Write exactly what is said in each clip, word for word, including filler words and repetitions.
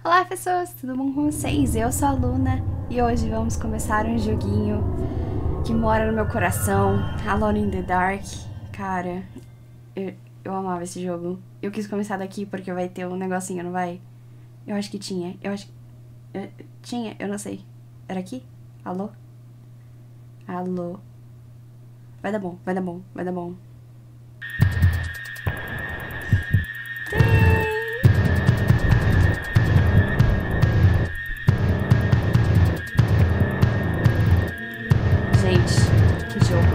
Olá pessoas, tudo bom com vocês? Eu sou a Luna e hoje vamos começar um joguinho que mora no meu coração, Alone in the Dark. Cara, eu, eu amava esse jogo. Eu quis começar daqui porque vai ter um negocinho, não vai? Eu acho que tinha, eu acho que... Eu, tinha, eu não sei. Era aqui? Alô? Alô? Vai dar bom, vai dar bom, vai dar bom. Gente, que jogo.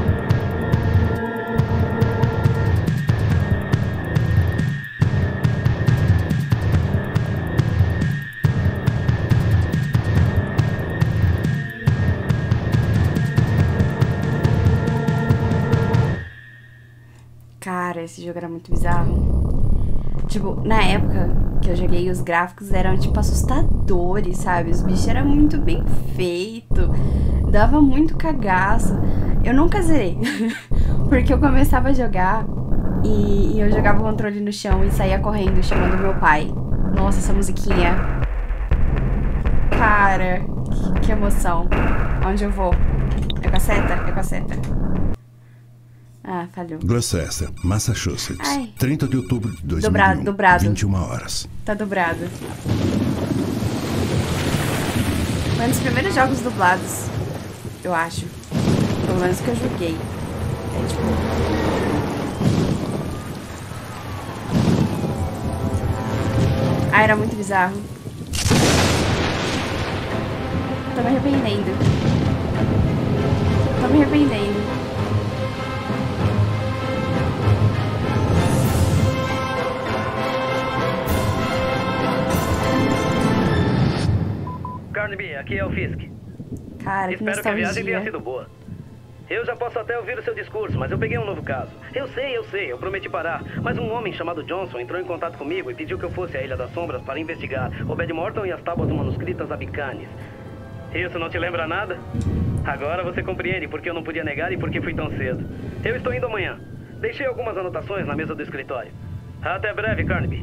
Cara, esse jogo era muito bizarro. Tipo, na época que eu joguei, os gráficos eram, tipo, assustadores, sabe? Os bichos eram muito bem feitos. Dava muito cagaço. Eu nunca zerei. Porque eu começava a jogar e, e eu jogava o controle no chão e saía correndo chamando meu pai. Nossa, essa musiquinha. Cara, que, que emoção. Onde eu vou? É com a seta? É com a seta. Ah, falhou. Gloucester, Massachusetts. Ai. trinta de outubro de dois mil e um. Dobrado, dobrado. vinte e uma horas. Tá dobrado. Foi um dos primeiros jogos dublados, eu acho. Pelo menos que eu joguei. É tipo... Ah, era muito bizarro. Tô me arrependendo. Tô me arrependendo. Carnaby, aqui é o Fisk. Cara, que Espero que a viagem tenha nostalgia. sido boa. Eu já posso até ouvir o seu discurso, mas eu peguei um novo caso. Eu sei, eu sei, eu prometi parar. Mas um homem chamado Johnson entrou em contato comigo e pediu que eu fosse à Ilha das Sombras para investigar o Bad Morton e as tábuas manuscritas Abicanes. Isso não te lembra nada? Agora você compreende por que eu não podia negar e por que fui tão cedo. Eu estou indo amanhã. Deixei algumas anotações na mesa do escritório. Até breve, Carnaby.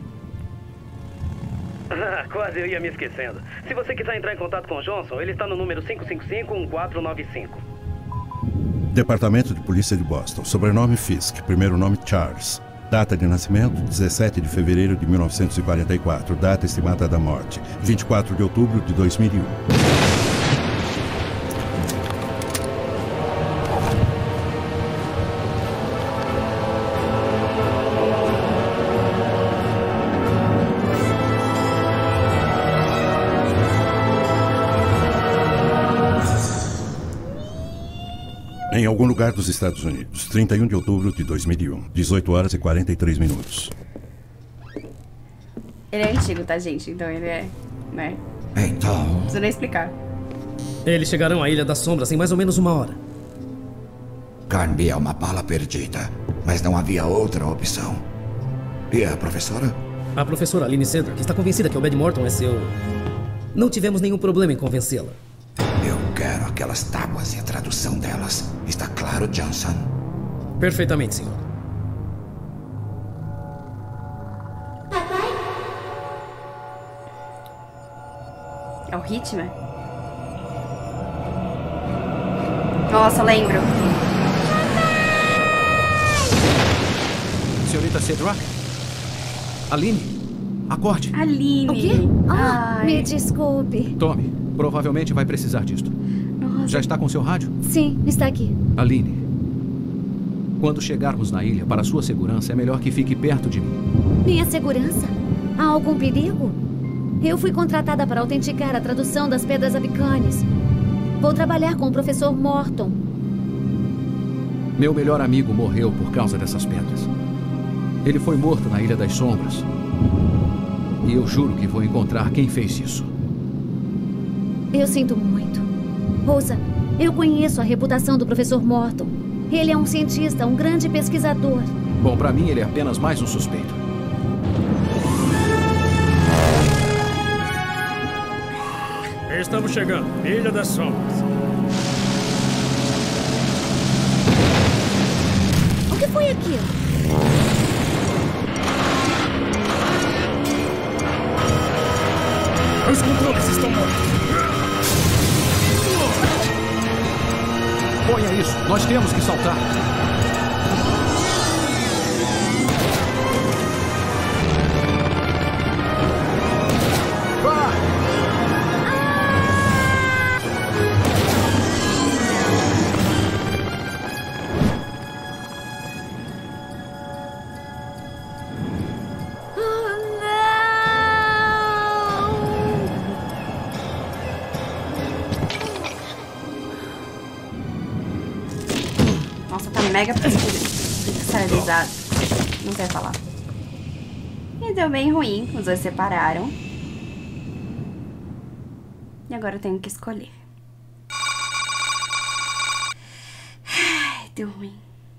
Ah, quase eu ia me esquecendo. Se você quiser entrar em contato com o Johnson, ele está no número cinco cinco cinco, um quatro nove cinco. Departamento de Polícia de Boston. Sobrenome Fisk. Primeiro nome Charles. Data de nascimento dezessete de fevereiro de mil novecentos e quarenta e quatro. Data estimada da morte vinte e quatro de outubro de dois mil e um. Em algum lugar dos Estados Unidos, trinta e um de outubro de dois mil e um, dezoito horas e quarenta e três minutos. Ele é antigo, tá, gente? Então ele é... né? Então... Não preciso nem explicar. Eles chegarão à Ilha das Sombras em mais ou menos uma hora. Carnaby é uma bala perdida, mas não havia outra opção. E a professora? A professora Aline Cedric está convencida que o Bad Morton é seu... Não tivemos nenhum problema em convencê-la. Eu quero aquelas tábuas e a tradução delas. Está claro, Johnson? Perfeitamente, senhor. É o Hitman? Nossa, lembro. Senhorita Cedric? Aline, acorde. Aline. O quê? Ah, Ai. me desculpe. Tome, provavelmente vai precisar disto. Nossa. Já está com seu rádio? Sim, está aqui. Aline, quando chegarmos na ilha, para sua segurança, é melhor que fique perto de mim. Minha segurança? Há algum perigo? Eu fui contratada para autenticar a tradução das Pedras Abicanes. Vou trabalhar com o professor Morton. Meu melhor amigo morreu por causa dessas pedras. Ele foi morto na Ilha das Sombras. E eu juro que vou encontrar quem fez isso. Eu sinto muito. Ouça, eu conheço a reputação do professor Morton. Ele é um cientista, um grande pesquisador. Bom, para mim ele é apenas mais um suspeito. Estamos chegando. Ilha das Sombras. O que foi aquilo? Os controles estão mortos. Ponha isso. Nós temos que saltar. Vá! Nossa, tá mega pixelizado. Não sei falar. E deu bem ruim. Os dois separaram. E agora eu tenho que escolher. Ai, deu ruim.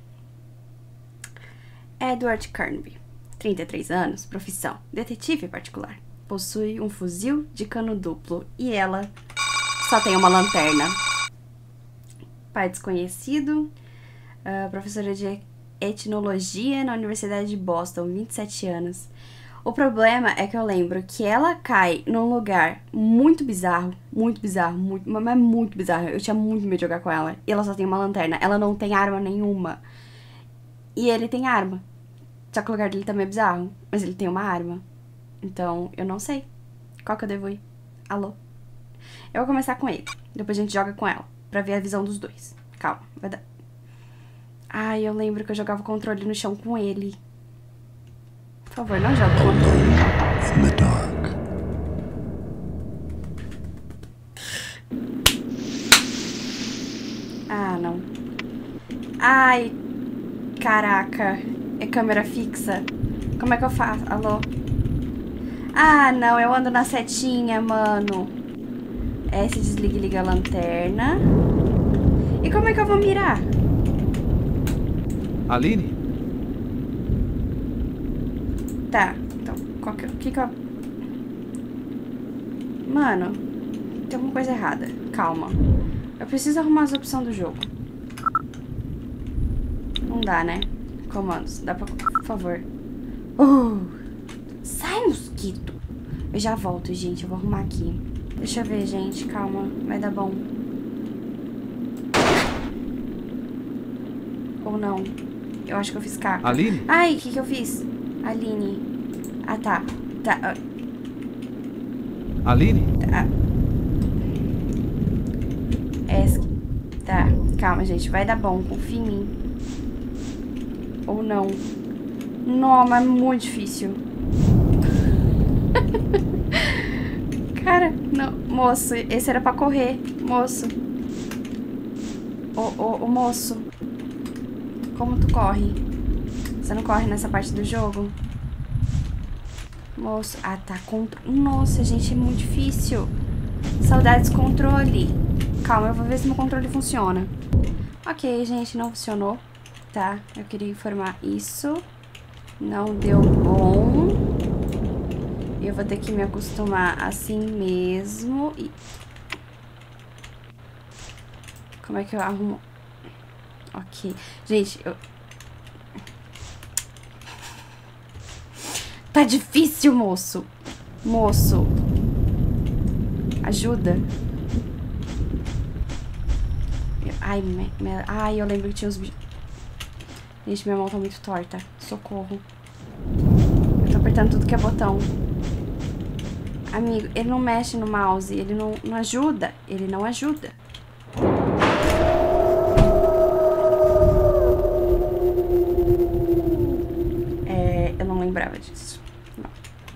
Edward Carnby, trinta e três anos, profissão, detetive particular. Possui um fuzil de cano duplo e ela só tem uma lanterna. Pai desconhecido. Uh, professora de etnologia na Universidade de Boston, vinte e sete anos. O problema é que eu lembro que ela cai num lugar muito bizarro, muito bizarro, muito, mas muito bizarro. Eu tinha muito medo de jogar com ela. E ela só tem uma lanterna, ela não tem arma nenhuma. E ele tem arma. Só que o lugar dele também é bizarro, mas ele tem uma arma. Então, eu não sei. Qual que eu devo ir? Alô? Eu vou começar com ele. Depois a gente joga com ela, pra ver a visão dos dois. Calma, vai dar... Ai, eu lembro que eu jogava o controle no chão com ele. Por favor, não joga o controle. In the dark. Ah, não. Ai, caraca. É câmera fixa. Como é que eu faço? Alô? Ah, não. Eu ando na setinha, mano. S desliga e liga a lanterna. E como é que eu vou mirar? Aline? Tá, então, qual que, que que eu... Mano, tem alguma coisa errada. Calma. Eu preciso arrumar as opções do jogo. Não dá, né? Comandos, dá pra... Por favor. Uh, sai, mosquito. Eu já volto, gente. Eu vou arrumar aqui. Deixa eu ver, gente. Calma. Vai dar bom. Ou não. Eu acho que eu fiz caca. Aline? Ai, o que que eu fiz? Aline. Ah, tá. Tá. Aline? Tá. Esc. Tá. Calma, gente. Vai dar bom. Confia em mim. Ou não. Não, mas é muito difícil. Cara, não. Moço, esse era pra correr. Moço. Ô, ô, ô, moço. Como tu corre? Você não corre nessa parte do jogo? Moço. Ah, tá. Contro... Nossa, gente, é muito difícil. Saudades controle. Calma, eu vou ver se meu controle funciona. Ok, gente, não funcionou. Tá, eu queria informar isso. Não deu bom. Eu vou ter que me acostumar assim mesmo. E... Como é que eu arrumo? Ok. Gente, eu... Tá difícil, moço. Moço. Ajuda. Ai, me... Ai, eu lembro que tinha uns... Gente, minha mão tá muito torta. Socorro. Eu tô apertando tudo que é botão. Amigo, ele não mexe no mouse. Ele não, não ajuda. Ele não ajuda. É, eu não lembrava disso. Não.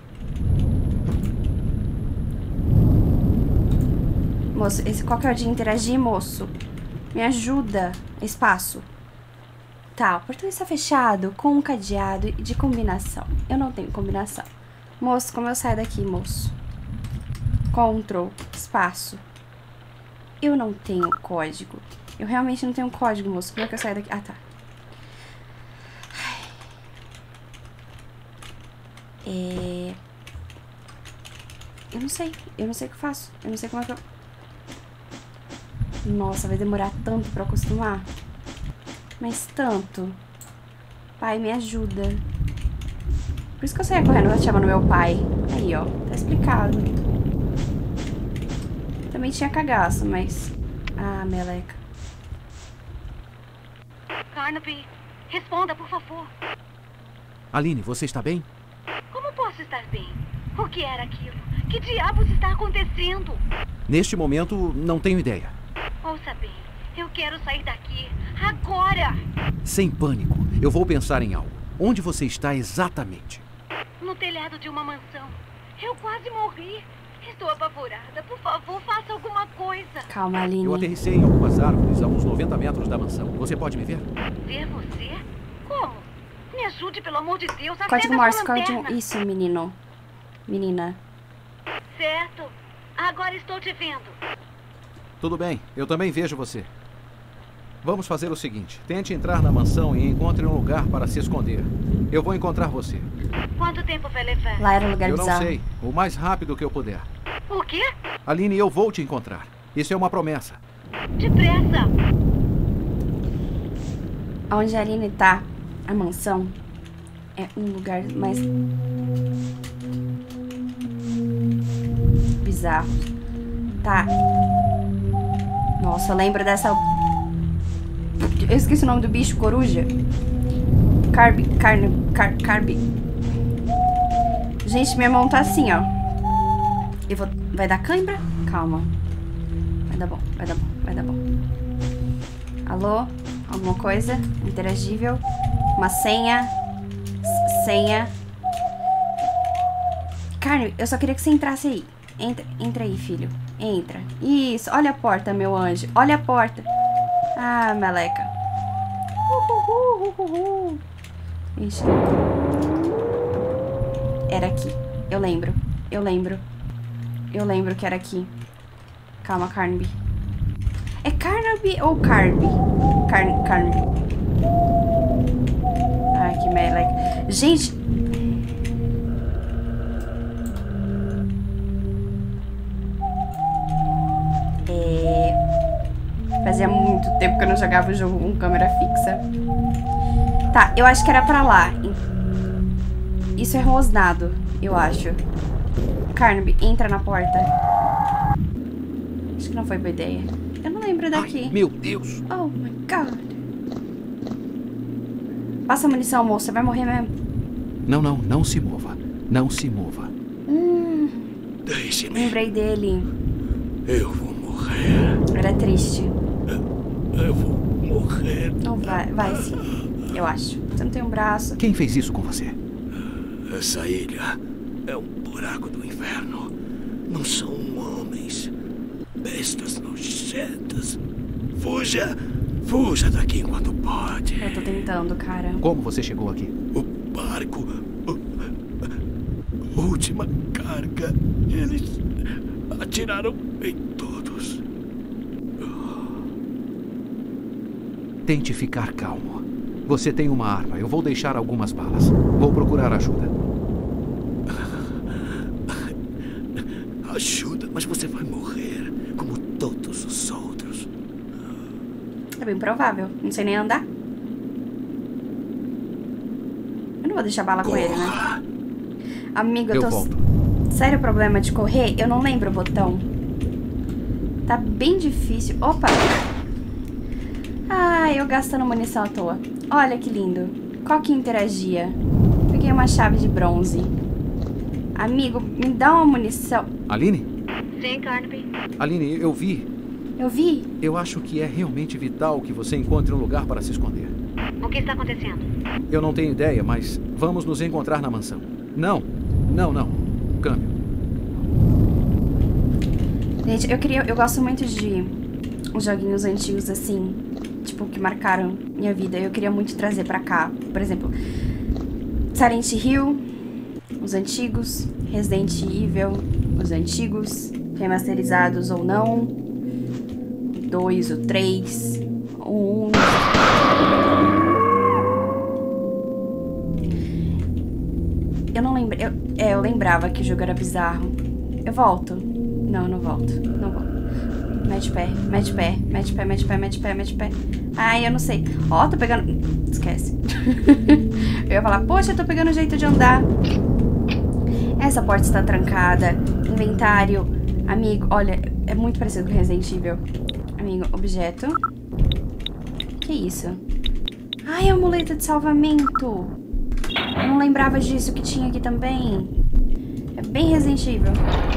Moço, esse qual que é o de interagir, moço? Me ajuda. Espaço. Tá, o portão está fechado com um cadeado de combinação. Eu não tenho combinação. Moço, como eu saio daqui, moço? Control, espaço. Eu não tenho código. Eu realmente não tenho código, moço. Como é que eu saio daqui? Ah, tá. É... Eu não sei. Eu não sei o que eu faço. Eu não sei como é que eu... Nossa, vai demorar tanto pra acostumar. Mas tanto. Pai, me ajuda. Por isso que eu saía correndo, ela chamando meu pai. Aí, ó. Tá explicado. também tinha cagaço, mas... Ah, meleca. Carnaby, responda, por favor. Aline, você está bem? Como posso estar bem? O que era aquilo? Que diabos está acontecendo? Neste momento, não tenho ideia. Ouça bem, eu quero sair daqui, agora! Sem pânico, eu vou pensar em algo. Onde você está exatamente? No telhado de uma mansão. Eu quase morri. Estou apavorada. Por favor, faça alguma coisa. Calma, Aline. Eu aterrissei em algumas árvores a uns noventa metros da mansão. Você pode me ver? Ver você? Como? Me ajude, pelo amor de Deus. Código Acenda Morse, sua código... lanterna. Isso, menino. Menina. Certo. Agora estou te vendo. Tudo bem, eu também vejo você. Vamos fazer o seguinte. Tente entrar na mansão e encontre um lugar para se esconder. Eu vou encontrar você. Quanto tempo vai levar? Lá era um lugar Eu não bizarro. sei. O mais rápido que eu puder. O quê? Aline, eu vou te encontrar. Isso é uma promessa. Depressa. Onde a Aline tá, a mansão, é um lugar mais... bizarro. Tá. Nossa, eu lembro dessa... Eu esqueci o nome do bicho, coruja. Carby, carne, car, carby. Gente, minha mão tá assim, ó. Eu vou... Vai dar cãibra? Calma. Vai dar bom, vai dar bom, vai dar bom. Alô? Alguma coisa? Interagível? Uma senha? S- senha? Carne, eu só queria que você entrasse aí. Entra, entra aí, filho. Entra. Isso, olha a porta, meu anjo. Olha a porta. Ah, meleca. Uhuhu, uhuhu. Ixi. Era aqui. Eu lembro. Eu lembro. Eu lembro que era aqui. Calma, Carnaby. É Carnaby ou Carby? Car Carnaby. Ai, que meleca. Gente... Fazia muito tempo que eu não jogava o jogo com câmera fixa. Tá, eu acho que era pra lá. Isso é rosnado, eu acho. Carnaby, entra na porta. Acho que não foi boa ideia. Eu não lembro daqui. Ai, meu Deus. Oh my God. Passa a munição, moço. Você vai morrer mesmo. Não, não, não se mova. Não se mova. Hum, Deixe-me. lembrei dele. Eu vou morrer. Era triste. Eu vou morrer. Não vai, vai sim. Eu acho. Você não tem um braço. Quem fez isso com você? Essa ilha é um buraco do inferno. Não são homens. Bestas nojentas. Fuja! Fuja daqui enquanto pode. Eu tô tentando, cara. Como você chegou aqui? O barco... A última carga. Eles atiraram em todos. Tente ficar calmo. Você tem uma arma. Eu vou deixar algumas balas. Vou procurar ajuda. Ajuda, mas você vai morrer como todos os outros. É bem provável. Não sei nem andar. Eu não vou deixar bala com ele, né? Amigo, eu, Eu tô... volto. Sério problema de correr? Eu não lembro o botão. Tá bem difícil. Opa! Ah, eu gastando munição à toa. Olha que lindo. Qual que interagia? Peguei uma chave de bronze. Amigo, me dá uma munição. Aline? Sim, Carnaby. Aline, eu vi. Eu vi. Eu acho que é realmente vital que você encontre um lugar para se esconder. O que está acontecendo? Eu não tenho ideia, mas vamos nos encontrar na mansão. Não, não, não. Câmbio. Gente, eu queria... Eu gosto muito de joguinhos antigos assim, tipo, que marcaram minha vida. Eu queria muito trazer pra cá. Por exemplo, Silent Hill, os antigos, Resident Evil, os antigos, remasterizados ou não, o dois, o três, o um. Eu não lembro. Eu, é, eu lembrava que o jogo era bizarro. Eu volto. Não, não volto. Não volto. Mete pé, mete pé, mete pé, mete pé, mete pé, mete pé. Ai, eu não sei. Ó, oh, tô pegando... Esquece. Eu ia falar, poxa, eu tô pegando jeito de andar. Essa porta está trancada. Inventário. Amigo, olha, é muito parecido com Resident Evil. Amigo, objeto. Que isso? Ai, amuleto de salvamento. Eu não lembrava disso que tinha aqui também. É bem Resident Evil.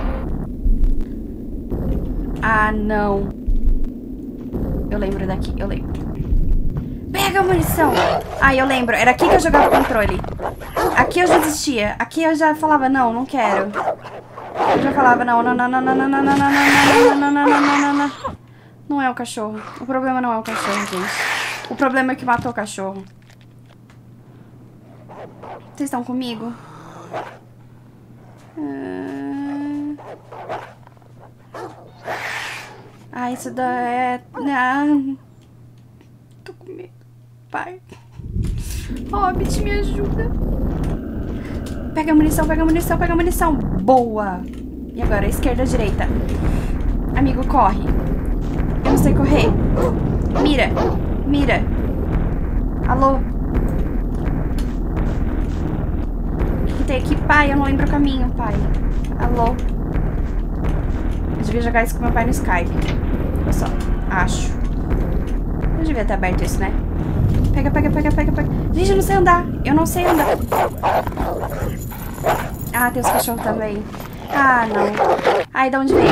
Ah, não. Eu lembro daqui, eu lembro. Pega a munição! Ah, eu lembro. Era aqui que eu jogava o controle. Aqui eu já desistia. Aqui eu já falava, não, não quero. Eu já falava, não, não, não, não, não, não, não, não, não, não, não, não, não, não, não. Não é o cachorro. O problema não é o cachorro, gente. O problema é que matou o cachorro. Vocês estão comigo? Ah, isso da é... Ah, tô com medo. Pai. Hobbit, me ajuda. Pega a munição, pega a munição, pega a munição. Boa. E agora, esquerda ou direita? Amigo, corre. Eu não sei correr. Mira. Mira. Alô? O que tem aqui? Pai, eu não lembro o caminho, pai. Alô? Eu devia jogar isso com meu pai no Skype. Olha só. Acho. Eu devia ter aberto isso, né? Pega, pega, pega, pega, pega. Gente, eu não sei andar. Eu não sei andar. Ah, tem os cachorros também. Ah, não. Ai, de onde veio?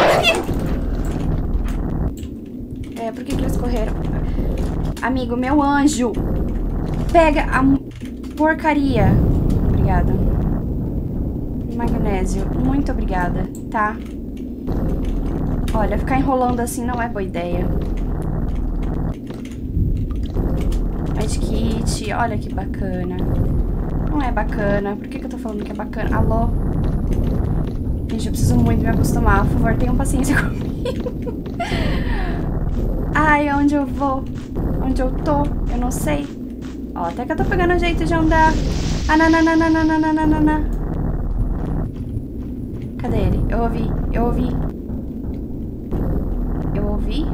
É, por que que eles correram? Amigo, meu anjo. Pega a porcaria. Obrigada. Magnésio. Muito obrigada, tá? Olha, ficar enrolando assim não é boa ideia. Medkit, olha que bacana. Não é bacana. Por que que eu tô falando que é bacana? Alô? Gente, eu preciso muito me acostumar. Por favor, tenham paciência comigo. Ai, onde eu vou? Onde eu tô? Eu não sei. Ó, até que eu tô pegando o jeito de andar. Ah, não, não, não, não, não, não, não, não, não. Cadê ele? Eu ouvi, eu ouvi. Eu ouvi?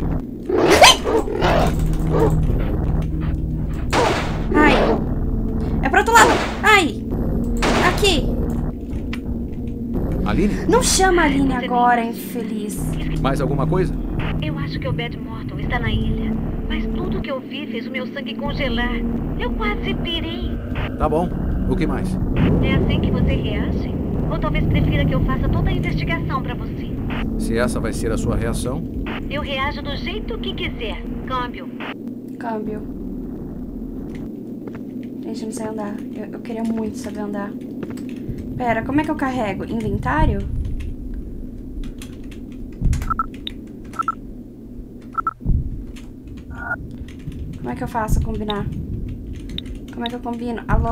Ai. É pro outro lado. Ai. Aqui. Aline? Não chama a Aline agora, infeliz. Mais alguma coisa? Eu acho que o Bad Morton está na ilha. Mas tudo que eu vi fez o meu sangue congelar. Eu quase pirei. Tá bom. O que mais? É assim que você reage? Ou talvez prefira que eu faça toda a investigação pra você? Se essa vai ser a sua reação? Eu reajo do jeito que quiser. Câmbio. Câmbio. Gente, eu não sei andar. Eu, eu queria muito saber andar. Pera, como é que eu carrego? Inventário? Como é que eu faço combinar? Como é que eu combino? Alô?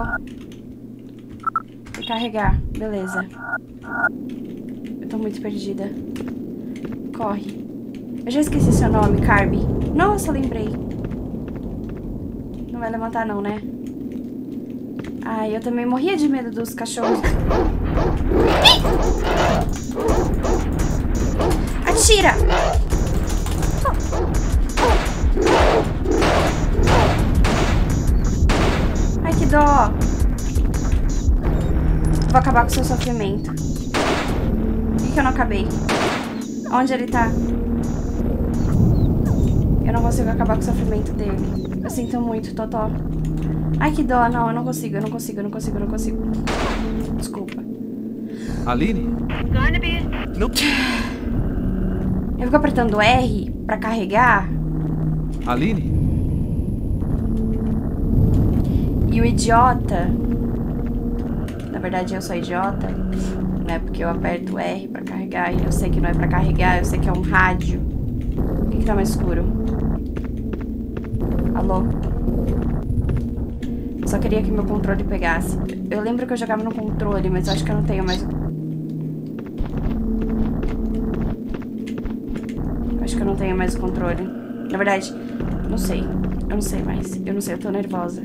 E carregar. Beleza. Eu tô muito perdida. Corre. Eu já esqueci seu nome, Carby. Nossa, lembrei. Não vai levantar não, né? Ai, eu também morria de medo dos cachorros. Atira! Ai, que dó. Vou acabar com o seu sofrimento. Por que que eu não acabei? Onde ele tá? Eu não consigo acabar com o sofrimento dele. Eu sinto muito, Totó. Ai, que dó. Não, eu não consigo, eu não consigo, eu não consigo, eu não consigo. Desculpa. Aline? Carnaby. Não. Eu fico apertando R pra carregar. Aline? E o idiota... Na verdade, eu sou idiota. Né? Porque eu aperto R pra carregar. E eu sei que não é pra carregar, eu sei que é um rádio. Por que que tá mais escuro? Alô? Eu só queria que meu controle pegasse. Eu lembro que eu jogava no controle, mas eu acho que eu não tenho mais... Eu acho que eu não tenho mais o controle. Na verdade, não sei. Eu não sei mais. Eu não sei, eu tô nervosa.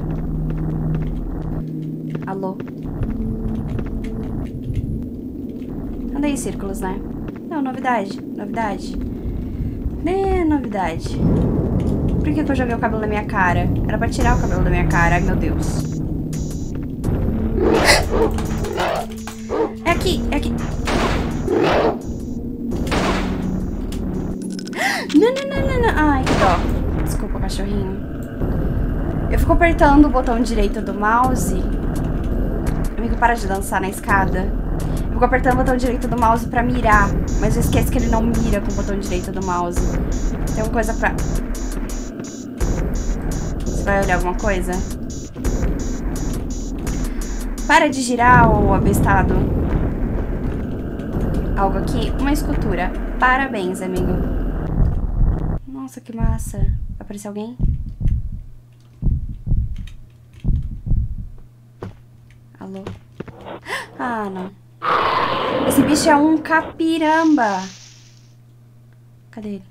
Alô? Andei em círculos, né? Não, novidade. Novidade. É, novidade. Por que que eu joguei o cabelo na minha cara? Era pra tirar o cabelo da minha cara. Ai, meu Deus. É aqui, é aqui. Não, não, não, não, não. Ai, que dó. Desculpa, cachorrinho. Eu fico apertando o botão direito do mouse. Amigo, para de dançar na escada. Eu fico apertando o botão direito do mouse pra mirar. Mas eu esqueço que ele não mira com o botão direito do mouse. Tem uma coisa pra... Você vai olhar alguma coisa? Para de girar, ô abestado. Algo aqui? Uma escultura. Parabéns, amigo. Nossa, que massa. Vai aparecer alguém? Alô? Ah, não. Esse bicho é um capiramba. Cadê ele?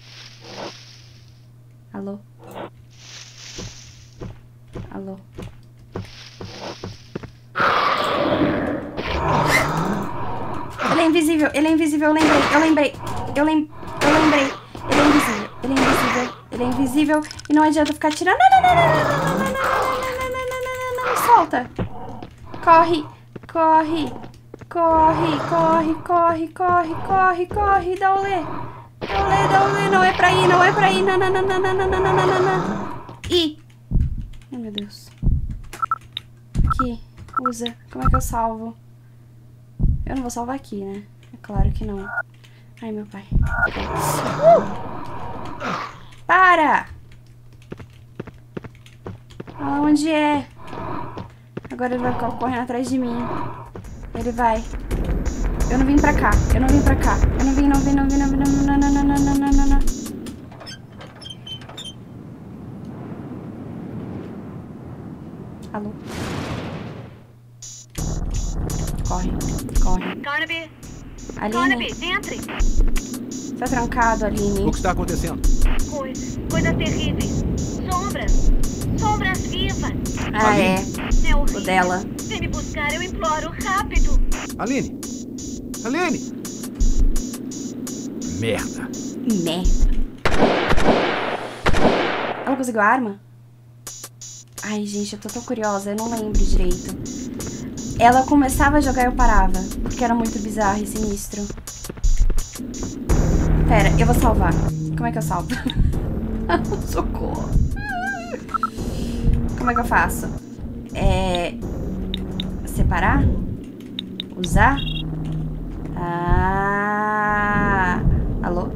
Alô? Alô? Ele é invisível, ele é invisível, eu lembrei, eu lembrei, eu, lem eu lembrei. Ele é invisível, ele é invisível, ele é invisível e não adianta ficar tirando. Não, não, não, não, não, não, não, não, não, não, não, não, não, solta. Corre, corre, corre, corre, corre, corre, corre, corre, Daulê. Daulê, Daulê, não é pra ir, não é pra ir, não, não, não, não, não, não, não, não, não, não. Ih. Ai, meu Deus. Aqui, usa. Como é que eu salvo? Eu não vou salvar aqui, né? É claro que não. Ai, meu pai. Uh! Para! Aonde é? Agora ele vai ficar correndo atrás de mim. Ele vai. Eu não vim pra cá. Eu não vim pra cá. Eu não vim, não vim, não vim, não vim, não vim, não, não, não, não, não, não, não. Alô? Corre, corre. Carnaby! Aline? Carnaby, entre! Tá trancado, Aline. O que está acontecendo? Coisas, coisas terríveis. Sombras. Sombras vivas. Ah, Aline? é. É horrível. O dela. Vem me buscar, eu imploro, rápido. Aline! Aline! Merda. Merda. Ela conseguiu a arma? Ai, gente, eu tô tão curiosa, eu não lembro direito. Ela começava a jogar e eu parava, porque era muito bizarro e sinistro. Pera, eu vou salvar. Como é que eu salvo? Socorro. Como é que eu faço? É... Separar? Usar? Ah... Alô?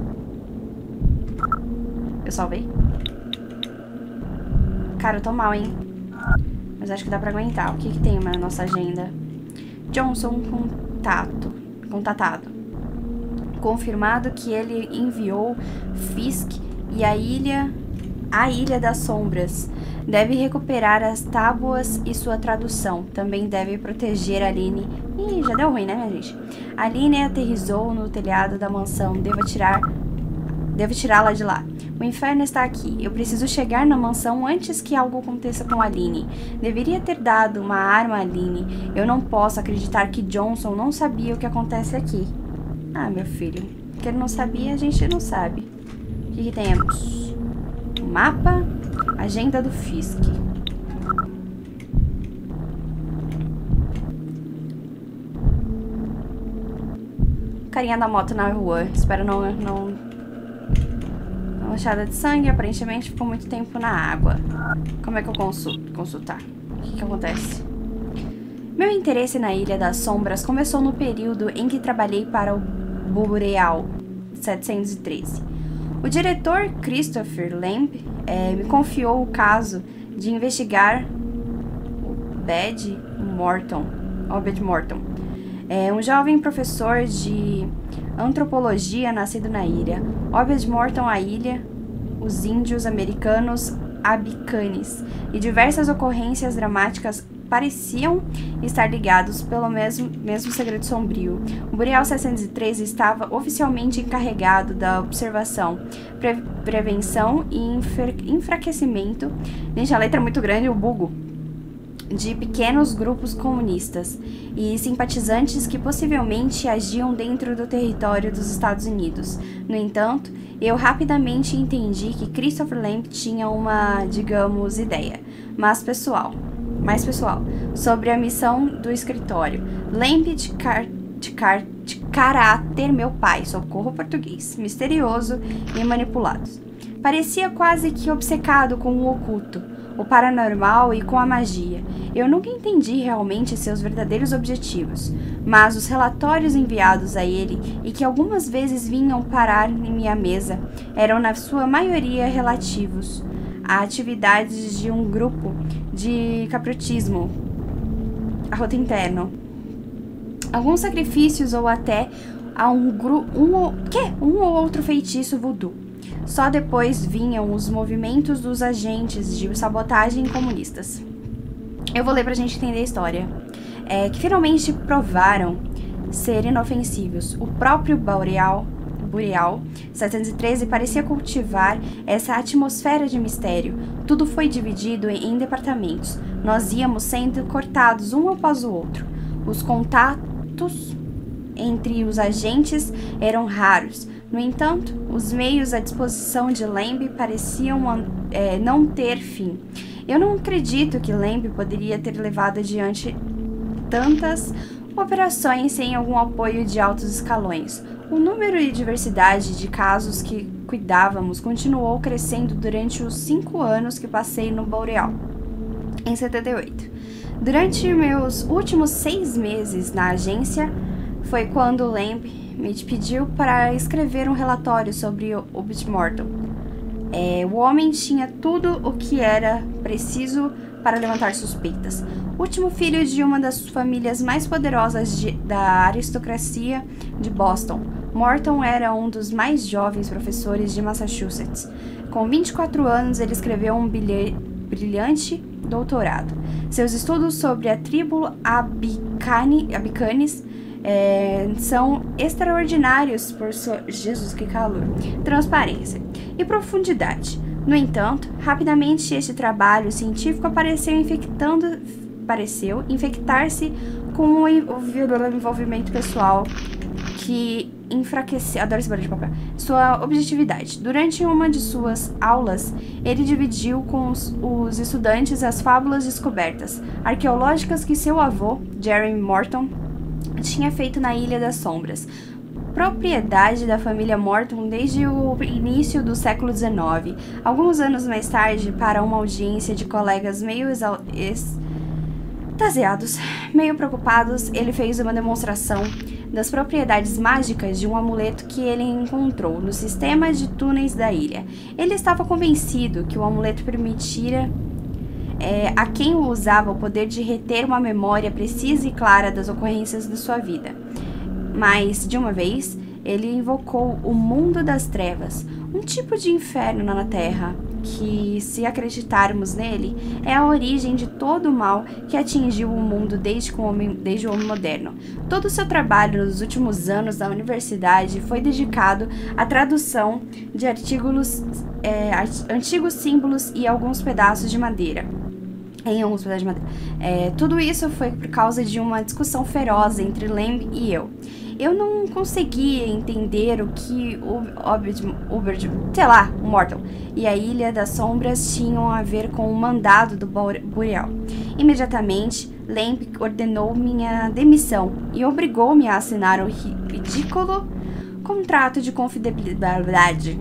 Eu salvei? Cara, eu tô mal, hein? Mas acho que dá pra aguentar. O que que tem na nossa agenda? Johnson contato. Contatado. Confirmado que ele enviou Fisk e a ilha... A Ilha das Sombras. Deve recuperar as tábuas e sua tradução. Também deve proteger a Aline. Ih, já deu ruim, né, minha gente? A Aline aterrissou no telhado da mansão. Devo tirar... Devo tirá-la de lá. O inferno está aqui. Eu preciso chegar na mansão antes que algo aconteça com a Aline. Deveria ter dado uma arma a Aline. Eu não posso acreditar que Johnson não sabia o que acontece aqui. Ah, meu filho. O que ele não sabia, a gente não sabe. O que, que temos? O mapa. Agenda do Fisk. Carinha da moto na rua. Espero não... não... Manchada de sangue, aparentemente ficou muito tempo na água. Como é que eu consulto, consultar? O que que acontece? Meu interesse na Ilha das Sombras começou no período em que trabalhei para o Boreal setecentos e treze. O diretor Christopher Lamb é, me confiou o caso de investigar o Bed Morton, Obed Morton, é um jovem professor de antropologia nascido na ilha. Obed Morton, a ilha, os índios americanos Abicanes e diversas ocorrências dramáticas pareciam estar ligados pelo mesmo, mesmo segredo sombrio. O Boreal setecentos e treze estava oficialmente encarregado da observação, pre prevenção e enfraquecimento. Gente, a letra é muito grande, eu bugo. De pequenos grupos comunistas e simpatizantes que possivelmente agiam dentro do território dos Estados Unidos. No entanto, eu rapidamente entendi que Christopher Lamb tinha uma, digamos, ideia, mas pessoal, mais pessoal, sobre a missão do escritório. Lamb de, Car de, Car de caráter meu pai, socorro português, misterioso e manipulado. Parecia quase que obcecado com o oculto, o paranormal e com a magia. Eu nunca entendi realmente seus verdadeiros objetivos, mas os relatórios enviados a ele e que algumas vezes vinham parar em minha mesa eram na sua maioria relativos a atividades de um grupo de caprotismo, arroto interno, alguns sacrifícios ou até a um grupo, um, que? um ou outro feitiço voodoo. Só depois vinham os movimentos dos agentes de sabotagem comunistas. Eu vou ler pra gente entender a história. É, que finalmente provaram ser inofensivos. O próprio Boreal, Boreal setecentos e treze parecia cultivar essa atmosfera de mistério. Tudo foi dividido em departamentos. Nós íamos sendo cortados um após o outro. Os contatos entre os agentes eram raros. No entanto, os meios à disposição de Lamb pareciam é, não ter fim. Eu não acredito que Lamb poderia ter levado adiante tantas operações sem algum apoio de altos escalões. O número e diversidade de casos que cuidávamos continuou crescendo durante os cinco anos que passei no Boreal, em setenta e oito. Durante meus últimos seis meses na agência, foi quando Lamb me pediu para escrever um relatório sobre o Obed Morton. É, o homem tinha tudo o que era preciso para levantar suspeitas. Último filho de uma das famílias mais poderosas de, da aristocracia de Boston, Morton era um dos mais jovens professores de Massachusetts. Com vinte e quatro anos, ele escreveu um bilhe, brilhante doutorado. Seus estudos sobre a tribo Abicani, Abicanes É, são extraordinários por sua... Jesus, que calor! Transparência e profundidade. No entanto, rapidamente este trabalho científico apareceu infectando, pareceu infectar-se com o envolvimento pessoal que enfraqueceu, adoro esse barulho de papel, sua objetividade. Durante uma de suas aulas, ele dividiu com os, os estudantes as fábulas descobertas arqueológicas que seu avô, Jeremy Morton, tinha feito na Ilha das Sombras, propriedade da família Morton desde o início do século dezenove. Alguns anos mais tarde, para uma audiência de colegas meio extasiados, meio preocupados, ele fez uma demonstração das propriedades mágicas de um amuleto que ele encontrou no sistema de túneis da ilha. Ele estava convencido que o amuleto permitira É, a quem o usava o poder de reter uma memória precisa e clara das ocorrências de sua vida. Mas, de uma vez, ele invocou o mundo das trevas, um tipo de inferno na Terra, que, se acreditarmos nele, é a origem de todo o mal que atingiu o mundo desde, o homem, desde o homem moderno. Todo o seu trabalho nos últimos anos da universidade foi dedicado à tradução de artigos, é, antigos símbolos e alguns pedaços de madeira. Em alguns pedaços de madeira. É, tudo isso foi por causa de uma discussão feroz entre Lamb e eu. Eu não conseguia entender o que o Obed, Obed, sei lá, o Morton e a Ilha das Sombras tinham a ver com o mandado do Boreal. Imediatamente, Lamb ordenou minha demissão e obrigou-me a assinar o ridículo contrato de confidencialidade.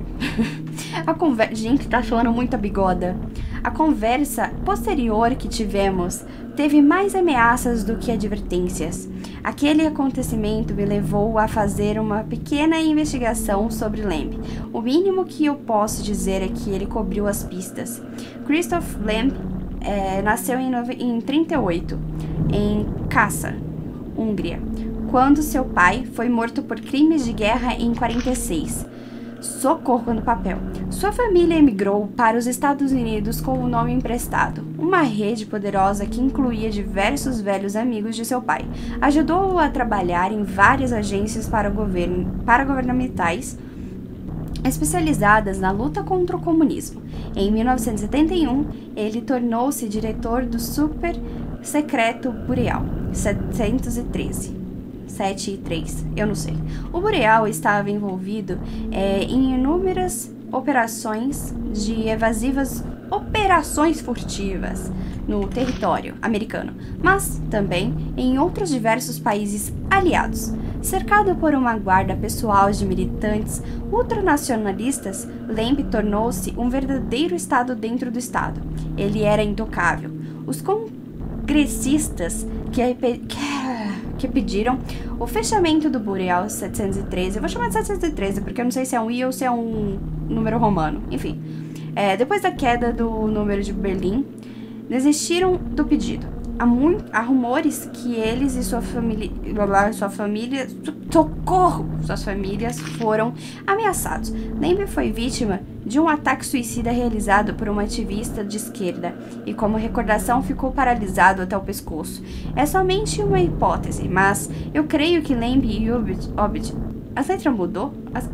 A conversa... Gente, tá soando muito a bigoda. A conversa posterior que tivemos teve mais ameaças do que advertências. Aquele acontecimento me levou a fazer uma pequena investigação sobre Lamb. O mínimo que eu posso dizer é que ele cobriu as pistas. Christoph Lamb é, nasceu em, em trinta e oito, em Kassa, Hungria, quando seu pai foi morto por crimes de guerra em quarenta e seis. Socorro no papel. Sua família emigrou para os Estados Unidos com o nome emprestado. Uma rede poderosa que incluía diversos velhos amigos de seu pai. Ajudou-o a trabalhar em várias agências para, governo, para governamentais especializadas na luta contra o comunismo. Em mil novecentos e setenta e um, ele tornou-se diretor do super secreto Boreal setecentos e treze. sete e três, eu não sei. O Boreal estava envolvido é, em inúmeras operações de evasivas, operações furtivas no território americano, mas também em outros diversos países aliados. Cercado por uma guarda pessoal de militantes ultranacionalistas, Lamb tornou-se um verdadeiro Estado dentro do Estado. Ele era intocável. Os congressistas que, que, que pediram o fechamento do Burial setecentos e treze, eu vou chamar de setecentos e treze porque eu não sei se é um I ou se é um número romano, enfim. É, depois da queda do número de Berlim, desistiram do pedido. Há, muito, há rumores que eles e sua família, sua família, socorro, suas famílias foram ameaçados. Lamb foi vítima de um ataque suicida realizado por uma ativista de esquerda e, como recordação, ficou paralisado até o pescoço. É somente uma hipótese, mas eu creio que Lamb e Obed... Obed as letras mudou? As...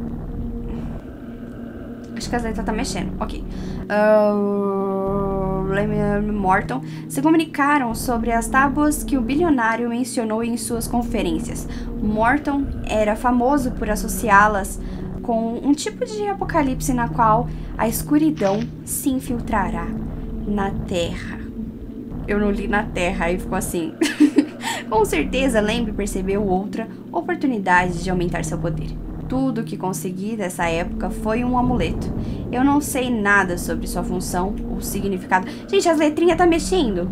Acho que as letras tá mexendo. Ok. Uh... Lamb Morton se comunicaram sobre as tábuas que o bilionário mencionou em suas conferências. Morton era famoso por associá-las com um tipo de apocalipse na qual a escuridão se infiltrará na Terra. Eu não li na Terra, aí ficou assim. Com certeza, Lamb percebeu outra oportunidade de aumentar seu poder. Tudo o que consegui dessa época foi um amuleto. Eu não sei nada sobre sua função ou significado. Gente, as letrinhas tá mexendo.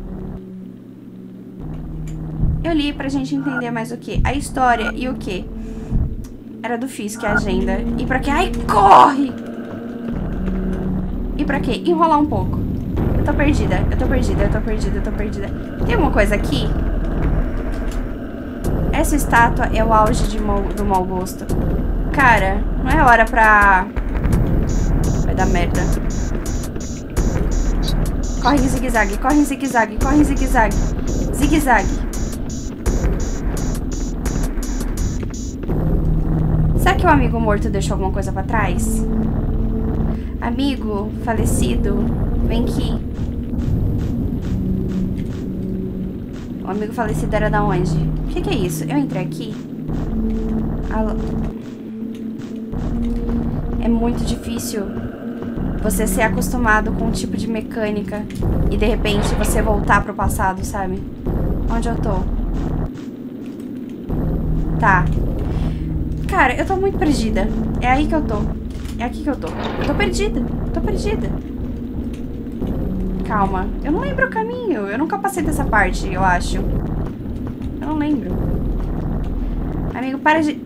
Eu li pra gente entender mais o que. A história e o que. Era do Fisk, a agenda. E pra quê? Ai, corre! E pra quê? Enrolar um pouco. Eu tô perdida, eu tô perdida, eu tô perdida, eu tô perdida. Tem alguma coisa aqui? Essa estátua é o auge de mau, do mau gosto. Cara, não é hora pra... Vai dar merda. Corre em zigue-zague, corre em zigue-zague, corre em zigue-zague. Zigue-zague. Será que o amigo morto deixou alguma coisa pra trás? Amigo falecido, vem aqui. O amigo falecido era da onde? O que, que é isso? Eu entrei aqui? Alô? É muito difícil você ser acostumado com um tipo de mecânica e de repente você voltar pro passado, sabe? Onde eu tô? Tá. Cara, eu tô muito perdida. É aí que eu tô. É aqui que eu tô. Eu tô perdida. Eu tô perdida. Calma. Eu não lembro o caminho. Eu nunca passei dessa parte, eu acho. Eu não lembro. Amigo, para de...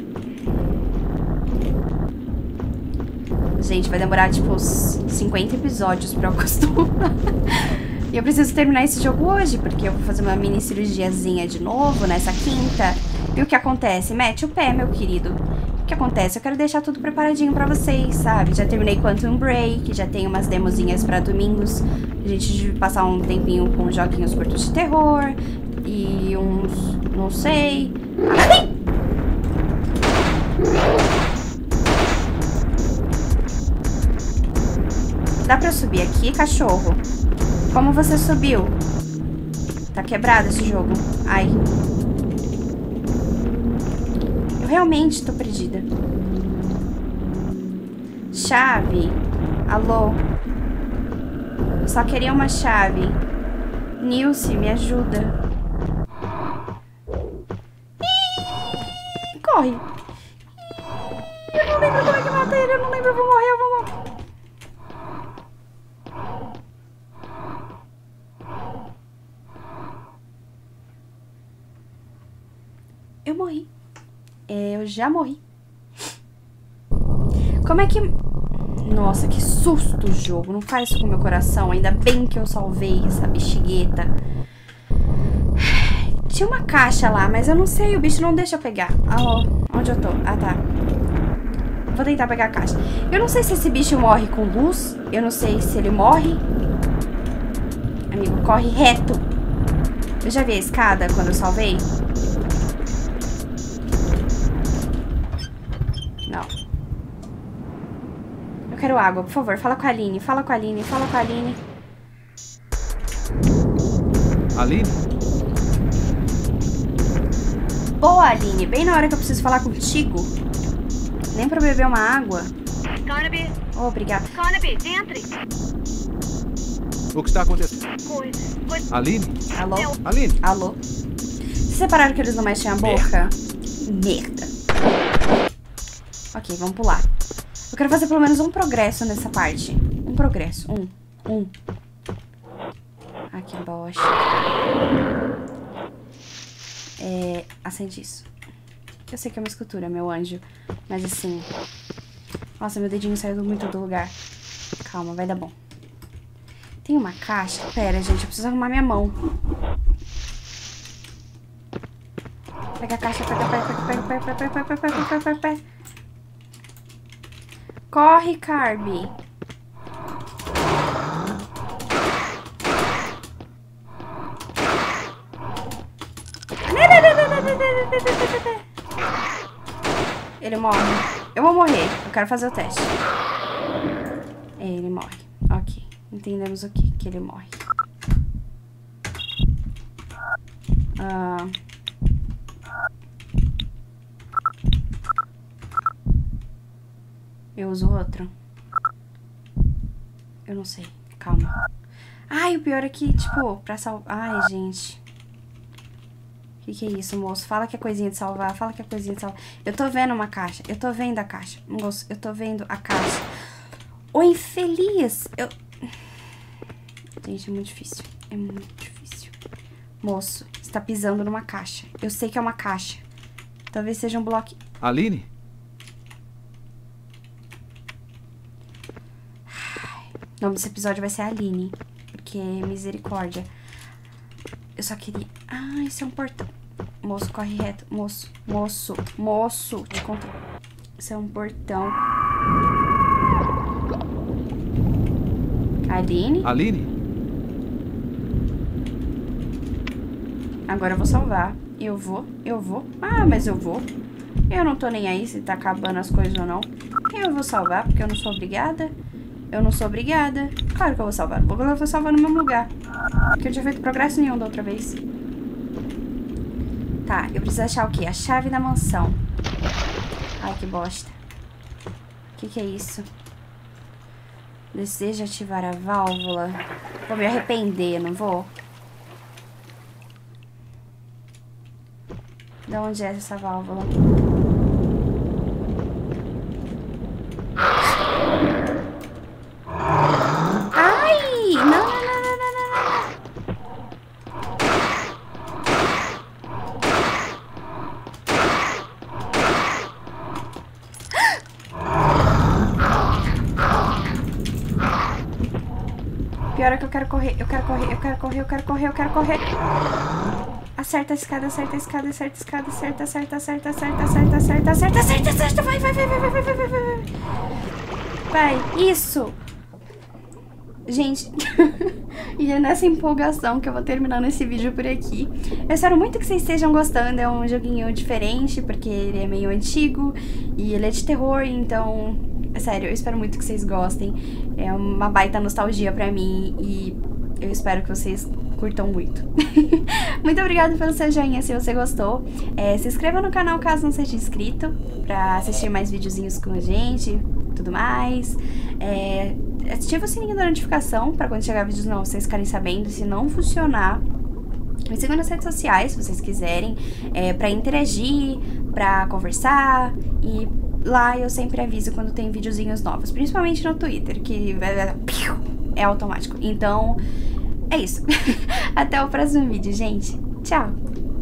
Gente, vai demorar, tipo, uns cinquenta episódios pra eu acostumar. E eu preciso terminar esse jogo hoje, porque eu vou fazer uma mini cirurgiazinha de novo nessa quinta. E o que acontece? Mete o pé, meu querido. O que acontece? Eu quero deixar tudo preparadinho pra vocês, sabe? Já terminei Quantum Break, já tenho umas demozinhas pra domingos. A gente passar um tempinho com joguinhos curtos de terror. E uns... não sei... Ai! Dá pra subir aqui, cachorro? Como você subiu? Tá quebrado esse jogo. Ai. Eu realmente tô perdida. Chave. Alô? Eu só queria uma chave. Nilce, me ajuda. Ih, corre. Ih, eu não lembro como é que mata ele. Eu não lembro. Eu vou morrer, eu vou morrer. Eu morri. É, eu já morri. Como é que... Nossa, que susto o jogo. Não faz isso com o meu coração. Ainda bem que eu salvei essa bexigueta. Tinha uma caixa lá, mas eu não sei. O bicho não deixa eu pegar. Alô, onde eu tô? Ah, tá. Vou tentar pegar a caixa. Eu não sei se esse bicho morre com luz. Eu não sei se ele morre. Amigo, corre reto. Eu já vi a escada quando eu salvei. Não. Eu quero água, por favor. Fala com a Aline. Fala com a Aline. Fala com a Aline. Aline? Boa, Aline. Bem na hora que eu preciso falar contigo. Nem pra beber uma água. Carnaby. Oh, obrigada. Carnaby, entre. O que está acontecendo? Coisa. Coisa. Aline? Alô? Aline? Alô? Vocês separaram que eles não mexem a boca? Merda. Ok, vamos pular. Eu quero fazer pelo menos um progresso nessa parte. Um progresso. Um. Um. Ah, que bosta. É... Acende isso. Eu sei que é uma escultura, meu anjo. Mas assim... Nossa, meu dedinho saiu muito do lugar. Calma, vai dar bom. Tem uma caixa? Pera, gente, eu preciso arrumar minha mão. Pega a caixa, pega, pega, pega, pega, pega, pega, pega, pega, pega, pega, pega, pega. Corre, Carby. Ele morre. Eu vou morrer. Eu quero fazer o teste. É, ele morre. Ok. Entendemos o que? Que ele morre. Ah... Eu uso outro? Eu não sei. Calma. Ai, o pior é que, tipo, pra salvar... Ai, gente. O que que é isso, moço? Fala que é coisinha de salvar. Fala que é coisinha de salvar. Eu tô vendo uma caixa. Eu tô vendo a caixa. Moço, eu tô vendo a caixa. Ô, infeliz! Eu... Gente, é muito difícil. É muito difícil. Moço, você tá pisando numa caixa. Eu sei que é uma caixa. Talvez seja um bloco... Aline? O nome desse episódio vai ser Aline. Porque misericórdia. Eu só queria... Ah, isso é um portão. Moço, corre reto. Moço, moço, moço. Te conto. Isso é um portão. Aline? Aline? Agora eu vou salvar. Eu vou, eu vou. Ah, mas eu vou. Eu não tô nem aí se tá acabando as coisas ou não. Eu vou salvar porque eu não sou obrigada. Eu não sou obrigada. Claro que eu vou salvar. Eu vou salvar no mesmo lugar. Porque eu tinha feito progresso nenhum da outra vez. Tá, eu preciso achar o quê? A chave da mansão. Ai, que bosta. O que que é isso? Deseja ativar a válvula. Vou me arrepender, não vou? De onde é essa válvula? Ai! Não, não, não, não, não, não. Pior é que eu quero correr, eu quero correr, eu quero correr, eu quero correr, eu quero correr. Acerta a escada, acerta a escada, acerta a escada, acerta, acerta, acerta, acerta, acerta, acerta, acerta, acerta, acerta, vai, vai, vai, vai, vai, vai, vai, vai, vai. Vai, isso. Gente, e é nessa empolgação que eu vou terminando esse vídeo por aqui. Eu espero muito que vocês estejam gostando, é um joguinho diferente, porque ele é meio antigo e ele é de terror, então, é sério, eu espero muito que vocês gostem. É uma baita nostalgia pra mim e eu espero que vocês curtam muito. Muito obrigada pelo seu joinha se você gostou. É, se inscreva no canal caso não seja inscrito, pra assistir mais videozinhos com a gente e tudo mais. É, ativa o sininho da notificação pra quando chegar vídeos novos vocês ficarem sabendo. Se não funcionar, me sigam nas redes sociais se vocês quiserem, é, pra interagir, pra conversar, e lá eu sempre aviso quando tem videozinhos novos, principalmente no Twitter, que é automático. Então, é isso. Até o próximo vídeo, gente. Tchau!